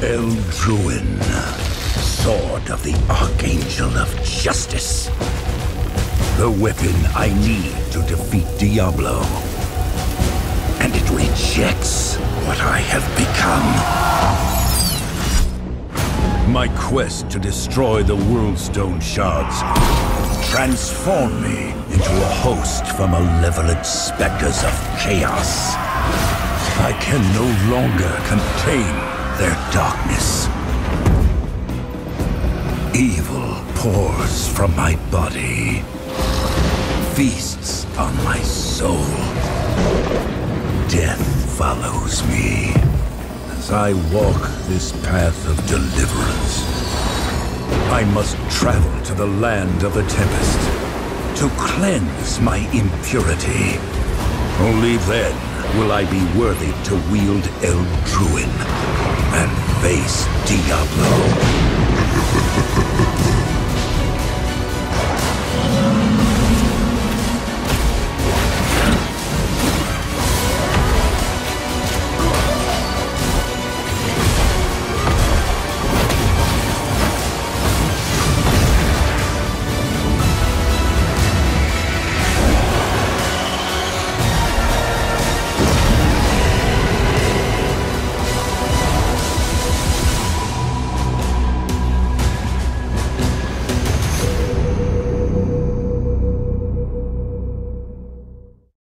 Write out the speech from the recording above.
Eldruin, sword of the Archangel of Justice. The weapon I need to defeat Diablo. And it rejects what I have become. My quest to destroy the Worldstone shards transformed me into a host from malevolent specters of chaos. I can no longer contain their darkness. Evil pours from my body, feasts on my soul. Death follows me as I walk this path of deliverance. I must travel to the land of the Tempest to cleanse my impurity. Only then will I be worthy to wield Eldruin and face Diablo.